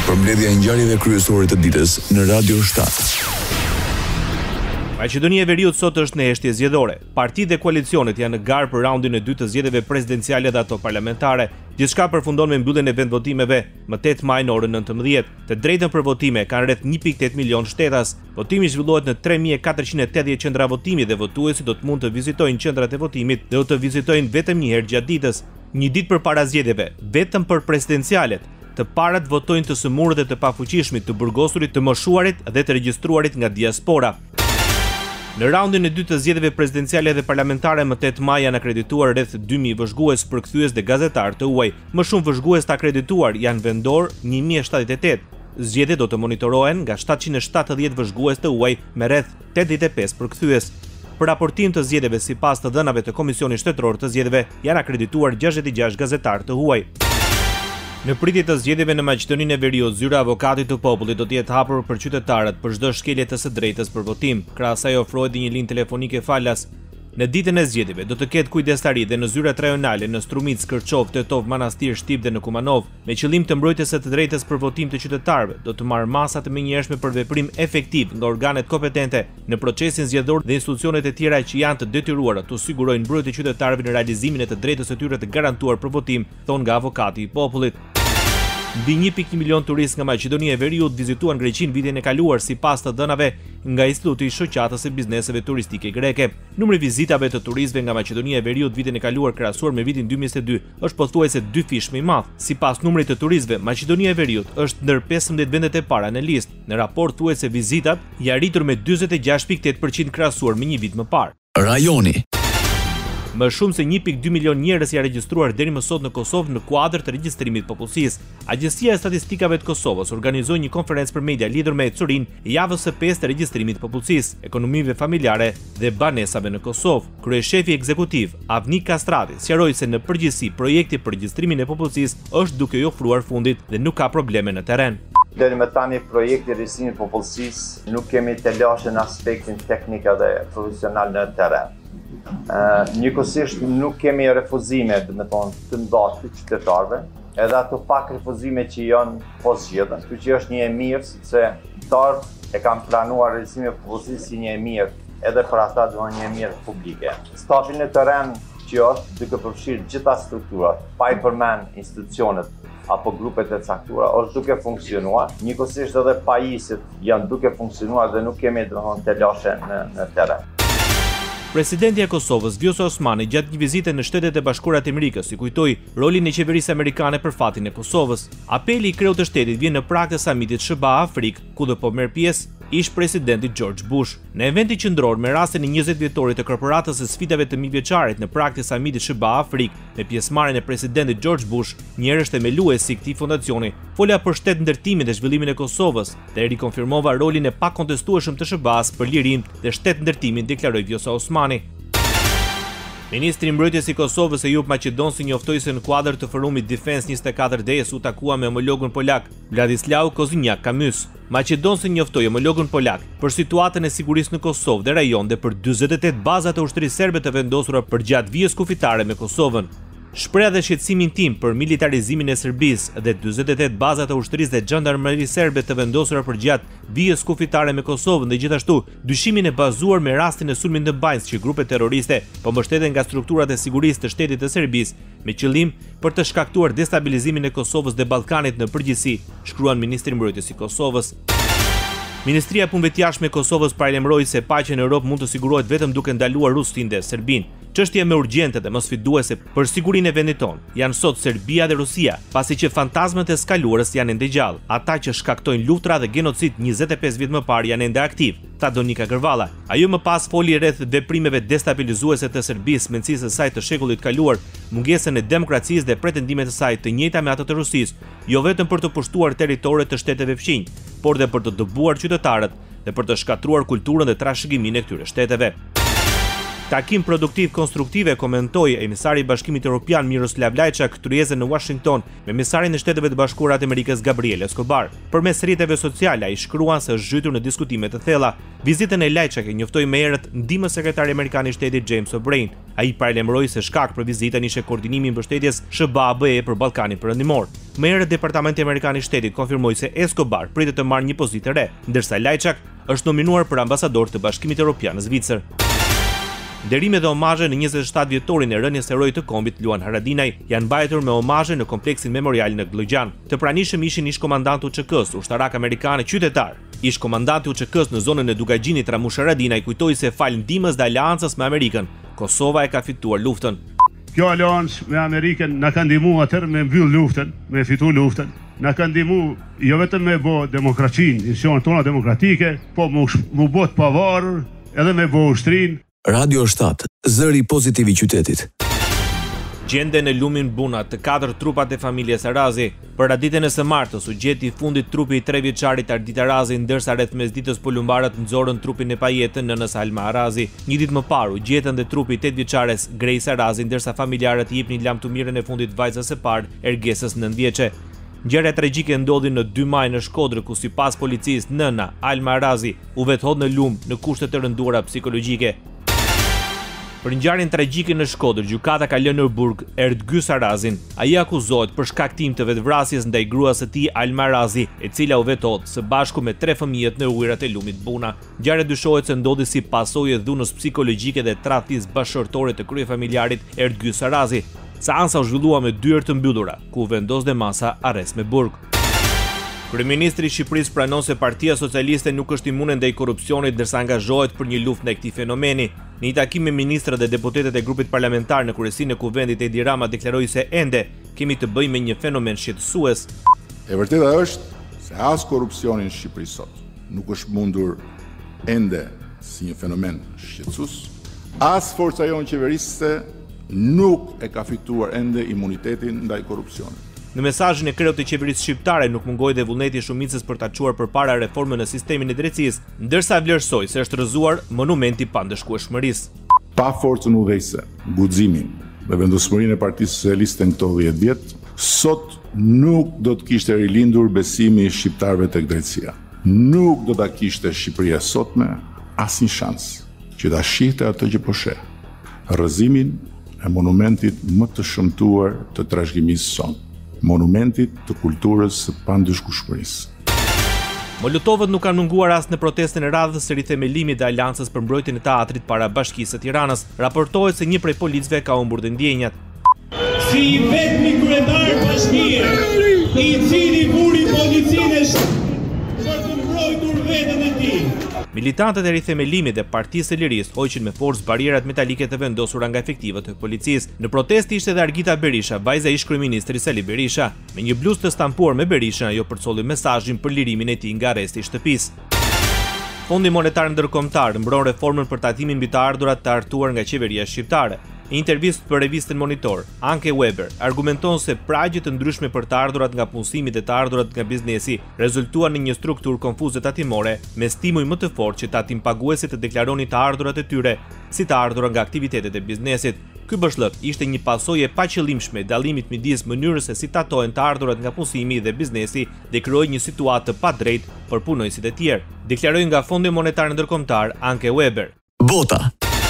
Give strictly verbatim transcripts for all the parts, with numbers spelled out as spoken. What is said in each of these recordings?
Përmbledhja e ngjarjeve kryesore të ditës në Radio shtat. Maqedonia e Veriut sot është në heshtje zgjedhore. Partitë dhe koalicionet janë në garë për raundin e dytë të zgjedhjeve presidenciale dhe ato parlamentare. Gjithçka përfundon me mbylljen e vendvotimeve më tetë maj në orën nëntëmbëdhjetë. Të drejtën për votime kanë rreth një pikë tetë milion shtetas. Votimi zhvillohet në tre mijë e katërqind e tetëdhjetë qendra votimi dhe votuesit do të mund të vizitojnë qendrat e votimit dhe do të vizitojnë vetëm një herë gjatë ditës. Një ditë përpara zgjedhjeve, vetëm për presidencialet, të parat votojnë të sëmurët dhe të pafuqishmit, të burgosurit, të moshuarit dhe të regjistruarit nga diaspora. Në raundin e dytë të zgjedhjeve presidenciale dhe parlamentare më tetë maj janë akredituar rreth dy mijë vëzhgues, përkthyes dhe gazetar të huaj. Më shumë vëzhgues të akredituar janë vendor një mijë e shtatëdhjetë e tetë. Zgjedhjet do të monitorohen nga shtatëqind e shtatëdhjetë vëzhgues të huaj me rreth tetëdhjetë e pesë përkthyes. Për raportim të zgjedhjeve sipas të dhënave të Komisionit Shtetëror të Zgjedhjeve janë akredituar gjashtëdhjetë e gjashtë gazetar të huaj. Në pritje të zgjedhjeve në Maqedoninë e Veriut, zyra e avokatit të popullit do të jetë hapur për qytetarët për çdo shkelje të së drejtës për votim. Krahas asaj ofrohet një linjë telefonike falas. Në ditën e zgjedhjeve do të ketë kujdestari dhe në zyrat rajonale në Strumic, Kërçov, Tetov, Manastir, Shtip dhe në Kumanov, me qëllim të mbrojtjes së të drejtës për votim të qytetarëve. Do të marrë masa të menjëhershme për veprim efektiv nga organet kompetente në procesin zgjedhor dhe institucionet e tjera që janë të detyruara të sigurojnë mbrojtjen e qytetarëve në realizimin e të drejtës së tyre të garantuar për votim, thon nga avokati i popullit. Mbi një pikë një milion turistë nga Maqedonia e Veriut vizituan Greqinë vitin e kaluar sipas të dhënave nga Instituti i Shoqatës së Bizneseve Turistike Greke. Numri i vizitave të turistëve nga Maqedonia e Veriut vitin e kaluar krahasuar me vitin dy mijë e njëzet e dy është pothuajse dy fish më i madh. Sipas numrit të turistëve, Maqedonia e Veriut është ndër pesëmbëdhjetë vendet e para në listë. Në raport thuhet se vizitat janë arritur me njëzet e gjashtë pikë tetë përqind krahasuar me një vit më parë. Rajoni. Më shumë se një pikë dy milion njerëz janë regjistruar deri më sot në Kosovë në kuadër të regjistrimit popullsisë. Agjencia e Statistikave të Kosovës organizoi një konferencë për media lidhur me ecurinë e javës së pesë të regjistrimit të popullsisë, ekonomive familjare dhe banesave në Kosovë. Kryeshefi ekzekutiv Avnik Kastrati sqaroi se në përgjithësi projekti për regjistrimin e popullsisë është duke i ofruar fundit dhe nuk ka probleme në terren. Deri më tani projekti i regjistrimit të popullsisë nuk kemi të lashë në aspektin teknik dhe profesional në terren. Uh, Njëkohësisht nuk kemi refuzime, do të thonë, të ndatë të qytetarëve, edhe ato pak refuzime që janë pos zgjedhën, kjo që është një e mirë, sepse qytetarët e kanë planuar regjistrimin e popullsisë si një e mirë, edhe për ata do një e mirë publike. Stafi në terren që është duke përfshirë gjitha strukturat, pa i përmend institucionet apo grupet e caktuara, është duke funksionuar. Njëkohësisht edhe pajisjet janë duke funksionuar dhe nuk kemi do të thonë të lashë në, në terren. Presidenti i Kosovës, Vjosa Osmani, gjatë një vizite në Shtetet e Bashkuara të Amerikës, i kujtoi rolin e qeverisë amerikane për fatin e Kosovës. Apeli i kreut të shtetit vjen në prag të samitit S B A Afrik, ku do po merr pjesë ish presidenti George Bush. Në eventin qendror me rastin e njëzet vjetorit të korporatës së sfidave të mijëvjeçarit në prag të samitit S B A Afrik, me pjesëmarrjen e presidentit George Bush, njërës themeluesi i këtij fondacioni, folja për shtet ndërtimin dhe zhvillimin e Kosovës dhe rikonfirmova rolin e pakontestueshëm të S B A-s për lirinë dhe shtet ndërtimin, deklaroi Vjosa Osmani. Ministri i Mbrojtjes i Kosovës Ejup Maqedonsi njoftoi se në kuadër të forumit Defense njëzet e katër D-s u takua me homologun polak Vladislau Koziniak Kamys. Maqedonsi njoftoi homologun polak për situatën e sigurisë në Kosovë dhe rajon dhe për dyzet e tetë baza të ushtrisë serbe të vendosura përgjatë vijës kufitare me Kosovën. Shpreha dhe shqetësimin tim për militarizimin e Serbisë dhe dyzet e tetë baza të ushtrisë dhe gjandarmerisë serbe të vendosura përgjatë vijës kufitare me Kosovën dhe gjithashtu dyshimin e bazuar me rastin e sulmit në Banjë që grupet terroriste po mbështeten nga strukturat e sigurisë të shtetit të Serbisë me qëllim për të shkaktuar destabilizimin e Kosovës dhe Ballkanit në përgjithësi, shkruan ministri i Mbrojtjes i Kosovës. Ministria e Punëve të Jashtme e Kosovës paralajmëroi se paqja në Europë mund të sigurohet vetëm duke ndaluar Rusinë dhe Serbinë. Çështja më urgjente dhe më sfiduese për sigurinë e vendit tonë janë sot Serbia dhe Rusia, pasi që fantazmat e skaluarës janë ende gjallë. Ata që shkaktojnë luftra dhe genocid njëzet e pesë vjet më parë janë ende aktiv, tha Donika Gërvalla. Ajo më pas foli rreth veprimeve destabilizuese të Serbisë, mendësisë së saj të shekullit kaluar, mungesën e demokracisë dhe pretendimet e saj të njëjta me ato të Rusisë, jo vetëm për të pushtuar territoret të shteteve fqinj, por dhe për të dëbuar qytetarët dhe për të shkatruar kulturën dhe trashëgiminë e këtyre shteteve. Takim produktiv konstruktive komentoi emisari i Bashkimit Evropian Miroslav Lajçak kryesën në Washington me emisarin e Shteteve të Bashkuara të Amerikës Gabriel Escobar. Përmes rrjeteve sociale ai shkruan se është zhytur në diskutime të thella. Vizitën e Lajçak e njoftoi më herët ndihmës sekretari amerikan i shtetit James O'Brien. Ai paralajmëroi se shkak për vizitën ishte koordinimi i mbështetjes S B A B E për Ballkanin Perëndimor. Më herët Departamenti Amerikan i Shtetit konfirmoi se Escobar pritet të marrë një pozitë të re, ndërsa Lajçak është nominuar për ambasador të Bashkimit Evropian në Zvicër. Nderime dhe omazhe në njëzet e shtatë vjetorin e rënies heroi të kombit Luan Haradinaj janë mbajtur me omazhe në kompleksin memorial në Glogjan. Të pranishëm ishin ish komandanti u Ç K-s, ushtarak amerikan e qytetar. Ish komandanti u Ç K-s në zonën e Dugagjinit Ramush Haradinaj kujtoi se fal ndihmës dhe aleancës me Amerikën, Kosova e ka fituar luftën. Kjo aleancë me Amerikën na ka ndihmuar atëherë me mbyll luftën, me fitu luftën. Na ka ndihmuar jo vetëm me bë demokracinë, institucionet tona demokratike, po mu bë të pavarur, edhe me bë ushtrin. Radio shtat, zëri pozitiv i qytetit. Gjende në lumin Buna të katër trupat e familjes Arazi. Për raditën e së martës u gjeti i fundit trupi i tre vjeçarit Ardit Arazi, ndërsa rreth mesditës polumbarët nxorën trupin e pajetën nënës Alma Arazi. Një ditë më parë u gjetën dhe trupi i tetë vjeçares Grace Arazi, ndërsa familjarët i jepnin lam të mirën e fundit vajzës së parë, Ergesës nëntë vjeçe. Ngjarja tragjike ndodhi në dy maj në Shkodër, ku sipas policisë nëna Alma Arazi u vethodh në lum në kushte të rënduara psikologjike. Për ngjarjen tragjike në Shkodër, gjykata ka lënë në burg Erdgys Arazin. Ai akuzohet për shkaktim të vetvrasjes ndaj gruas së tij Alma Arazi, e cila u vethodh së bashku me tre fëmijët në ujërat e lumit Buna. Ngjarja dyshohet se ndodhi si pasojë e dhunës psikologjike dhe tradhtis bashkëshortore të kryefamiljarit Erdgys Arazi. Seansa u zhvillua me dyert të mbyllura, ku vendos dhe masa arrest me burg. Kryeministri i Shqipërisë pranon se Partia Socialiste nuk është imune ndaj korrupsionit, ndërsa angazhohet për një luftë ndaj këtij fenomeni. Në një takim me ministrat dhe deputetët e grupit parlamentar në kryesinë e kuvendit, Edi Rama deklaroi se ende kemi të bëjmë me një fenomen shqetësues. E vërteta është se as korrupsioni në Shqipëri sot nuk është mundur ende si një fenomen shqetësues, as forca jonë qeverisëse nuk e ka fituar ende imunitetin ndaj korrupsionit. Në mesazhin e kreut të qeverisë shqiptare nuk mungoi dhe vullneti i shumicës për ta çuar përpara reformën në sistemin e drejtësisë, ndërsa vlerësoi se është rrëzuar monumenti pa ndëshkueshmërisë. Pa forcën udhëheqëse, guximin dhe vendosmërinë e Partisë Socialiste në këto dhjetë vjet, sot nuk do të kishte rilindur besimi i shqiptarëve tek drejtësia. Nuk do ta kishte Shqipëria sotme asnjë shans që ta shihte atë që po sheh. Rrëzimin e monumentit më të shëmtuar të trashëgimisë sonë. Monumentit të kulturës së pandëshkueshmërisë. Molotovët nuk kanë munguar as në protestën e radhës së rithemelimit të Aleancës për mbrojtjen e teatrit para Bashkisë së Tiranës. Raportohet se një prej policëve ka humbur dhe ndjenjat. Si i vetmi kryetar bashkie, i cili vuri policinë për të mbrojtur veten e tij. Militantët e rithemelimit dhe Partisë së Lirisë hoqin me forcë barierat metalike të vendosura nga efektivët e policisë. Në protestë ishte edhe Argita Berisha, vajza e ish-kryeministrit Sali Berisha. Me një bluzë të stampuar me Berishën, ajo përcolli mesazhin për lirimin e tij nga arresti i shtëpisë. Fondi Monetar Ndërkombëtar mbron reformën për tatimin mbi të ardhurat të hartuar nga qeveria shqiptare. Në intervistë për revistën Monitor, Anke Weber argumenton se pragje të ndryshme për të ardhurat nga punësimi dhe të ardhurat nga biznesi rezultuan në një strukturë konfuze tatimore me stimuj më të fortë që tatim paguesit të deklaronin të ardhurat e tyre si të ardhurat nga aktivitetet e biznesit. Ky bashllëk ishte një pasojë e paqëllimshme e dallimit midis mënyrës se si tatohen të ardhurat nga punësimi dhe biznesi dhe krijoi një situatë të padrejtë për punojësit e tjerë. Deklaroi nga Fondi Monetar Ndërkombëtar Anke Weber. Bota.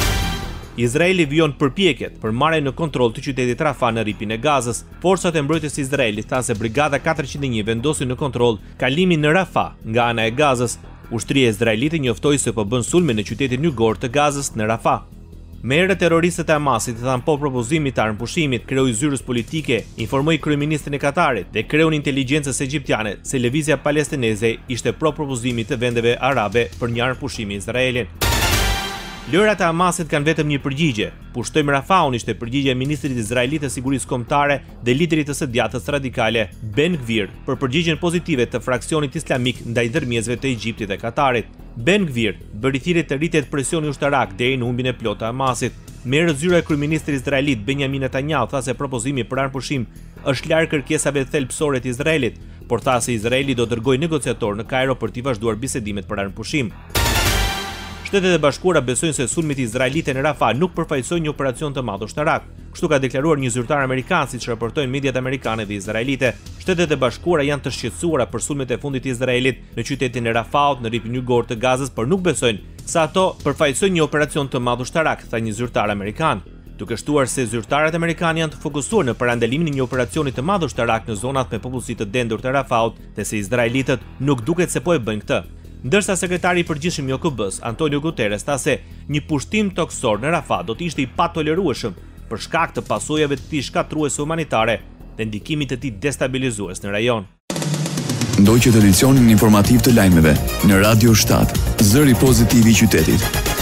Izraeli vijon përpjekjet për marrjen në kontroll të qytetit Rafah në ripin e Gazës. Forcat e mbrojtjes së Izraelit thanë se Brigada katërqind e një vendosi në kontroll kalimin në Rafah nga ana e Gazës. Ushtria izraelite njoftoi se po bën sulme në qytetin yugor të Gazës në Rafah. Me herë terroristët e Hamasit i thanë po propozimit të armëpushimit, kreu i zyrës politike, informoi kryeministrin e Katarit dhe kreun inteligjencës egjiptiane se lëvizja palestineze ishte pro propozimit të vendeve arabe për një armëpushim me Izraelin. Lojrat e Hamasit kanë vetëm një përgjigje. Pushtojmë Rafahun ishte përgjigjja e ministrit izraelit të sigurisë kombëtare dhe liderit të së djatës radikale Ben Gvir për përgjigjen pozitive të fraksionit islamik ndaj ndërmjetësve të Egjiptit dhe Katarit. Ben Gvir bëri thirrje të rritet presioni ushtarak deri në humbjen e plotë të Hamasit. Me herë zyra e kryeministrit izraelit Benjamin Netanyahu tha se propozimi për armëpushim është larg kërkesave thelbësore të Izraelit, por tha se Izraeli do dërgojë negociator në Kairo për të vazhduar bisedimet për armëpushim. Shtetet e Bashkuara besojnë se sulmit izraelite në Rafah nuk përfaqësojnë një operacion të madh ushtarak. Kështu ka deklaruar një zyrtar amerikan, siç raportojnë mediat amerikane dhe izraelite. Shtetet e Bashkuara janë të shqetësuara për sulmet e fundit të Izraelit në qytetin e Rafahut në rripin yugor të Gazës, por nuk besojnë se ato përfaqësojnë një operacion të madh ushtarak, tha një zyrtar amerikan. duke shtuar se zyrtarët amerikanë janë të fokusuar në parandalimin e një operacioni të madh ushtarak në zonat me popullsi të dendur të Rafaut dhe se izraelitët nuk duket se po e bëjnë këtë. Ndërsa sekretari i përgjithshëm i O K B-s, Antonio Guterres, tha se një pushtim toksor në Rafat do të ishte i patolerueshëm për shkak të pasojave të tij shkatruese humanitare dhe ndikimit të tij destabilizues në rajon. Ndoqët edicionin informativ të lajmeve në Radio shtat, zëri pozitiv i qytetit.